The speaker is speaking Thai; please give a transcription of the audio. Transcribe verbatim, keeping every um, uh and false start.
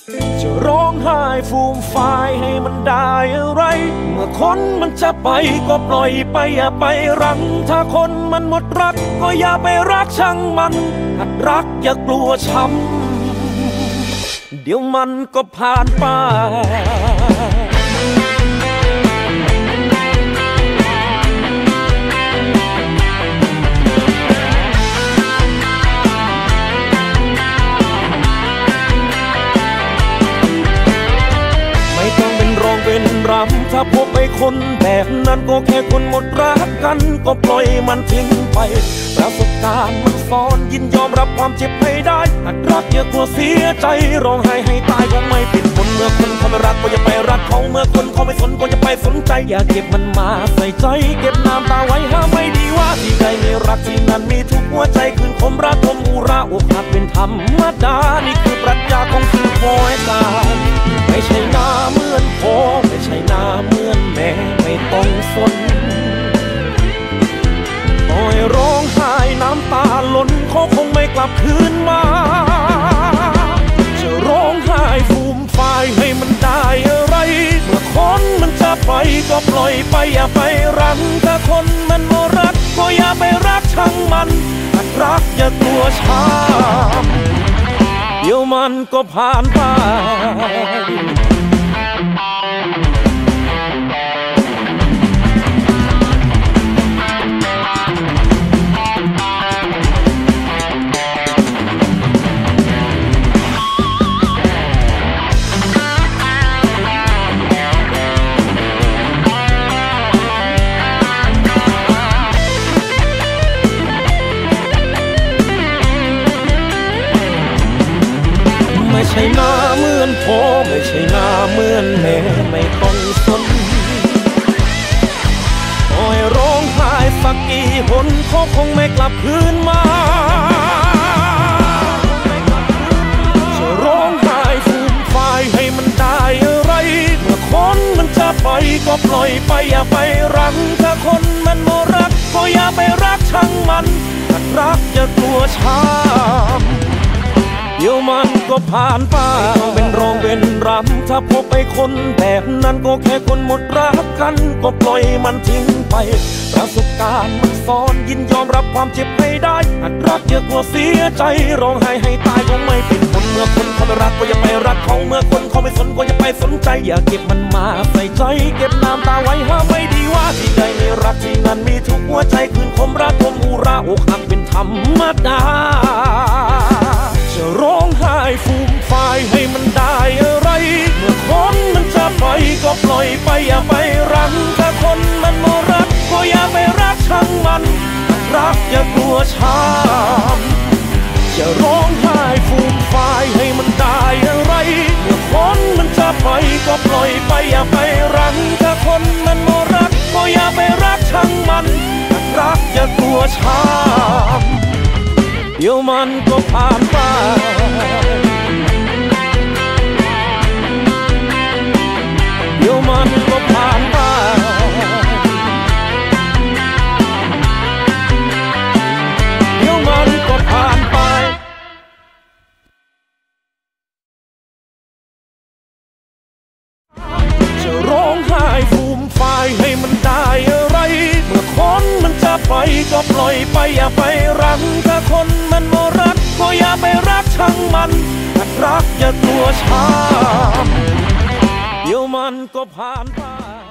จะร้องไห้ฟูมฟายให้มันได้อะไรเมื่อคนมันจะไปก็ปล่อยไปอย่าไปรังถ้าคนมันหมดรักก็อย่าไปรักช่างมันหัดรักอย่ากลัวช้ำเดี๋ยวมันก็ผ่านไปเป็นรำถ้าพบไอ้คนแบบนั้นก็แค่คนหมดรักกันก็ปล่อยมันทิ้งไปประสบการณ์มันสอนยินยอมรับความเจ็บให้ได้หัดรักอย่ากลัวเสียใจร้องไห้ให้ตายคงไม่ผิดคนเมื่อคนเขาไม่รักก็อย่าไปรักเขาเมื่อคนเขาไม่สนก็อย่าไปสนใจอย่าเก็บมันมาใส่ใจเก็บน้ำตาไว้ห้ามไม่ดีว่าที่ใดมีรักที่นั้นมีทุกหัวใจคืนคมรักคมอุราอกหักเป็นธรรมดานี่คือปรัชญาของสื่อโวยตาไม่ใช่หน้าเหมือนพ่อไม่ใช่หน้าเหมือนแม่ไม่ต้องสนต่อยร้องไห้น้ำตาล้นเขาคงไม่กลับคืนมาจะร้องไห้ฟูมฟายให้มันได้อะไรเมื่อคนมันจะไปก็ปล่อยไปอย่าไปรังถ้าคนมันบ่รักก็อย่าไปรักช่างมันหัดรักอย่ากลัวช้ำเดี๋ยวมันก็ผ่านไปไม่ใช่หน้าเหมือนพ่อไม่ใช่หน้าเหมือนแม่ไม่ต้องสนโอ้ยร้องไห้สักกี่หนเขาคงไม่กลับคืนมาจะร้องไห้ฟูมฟายให้มันได้อะไรเมื่อคนมันจะไปก็ปล่อยไปอย่าไปรังถ้าคนมันบ่รักก็อย่าไปรักช่างมันหัดรักอย่ากลัวช้ำเดี๋ยวมันก็ผ่านไปต้องเป็นรองเป็นรำถ้าพบไอ้คนแบบนั้นก็แค่คนหมดรักกันก็ปล่อยมันทิ้งไปประสบการณ์มันสอนยินยอมรับความเจ็บให้ได้หัดรักอย่ากลัวเสียใจร้องไห้ให้ตายคงไม่เป็นคนเมื่อคนเขาไม่รักก็อย่าไปรักเขาเมื่อคนเขาไม่สนก็อย่าไปสนใจอย่าเก็บมันมาใส่ใจเก็บน้ำตาไว้ห้ามไม่ดีว่าที่ใดมีรักที่นั้นมีทุกหัวใจคืนคมรักคมอุราอกหักเป็นธรรมดาจะร้องไห้ฟูมฟายให้มันได้อะไรเมื่อคนมันจะไปก็ปล่อยไปอย่าไปรังถ้าคนมันบ่รักก็อย่าไปรักช่างมันรักอย่ากลัวช้ำจะร้องไห้ฟูมฟายให้มันได้อะไรเมื่อคนมันจะไปก็ปล่อยไปอย่าไปรังถ้าคนมันบ่รักก็อย่าไปรักช่างมันรักอย่ากลัวช้ำเดี๋ยวมันก็ผ่านไปเดี๋ยวมันก็ผ่านไปเดี๋ยวมันก็ผ่านไปจะร้องไห้ฟูมฟายให้มันได้อะไรเมื่อคนมันจะไปก็ปล่อยไปอย่าไปรังถ้าคนมันบ่รักก็อย่าไปรักช่างมันหัดรักอย่ากลัวช้ำเดี๋ยวมันก็ผ่านไป